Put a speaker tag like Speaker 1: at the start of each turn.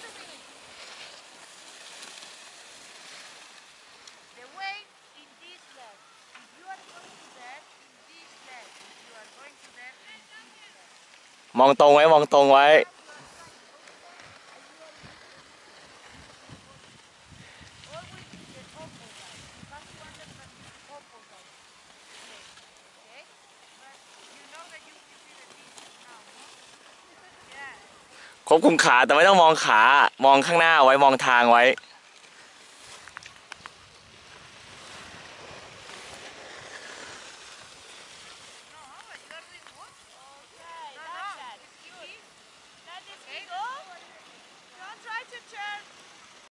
Speaker 1: The way in this left. If you are going to there, in this left. If you are going to there, in this left.
Speaker 2: มองตรงไว้มองตรงไว้
Speaker 1: You are right over there, and you are in this position. Always in the opposite. You have to understand this opposite way. Okay? But you know that you will see the distance now, no? Yeah.
Speaker 2: ควบคุมขาแต่ไม่ต้องมองขา มองข้างหน้าไว้มองทางไว้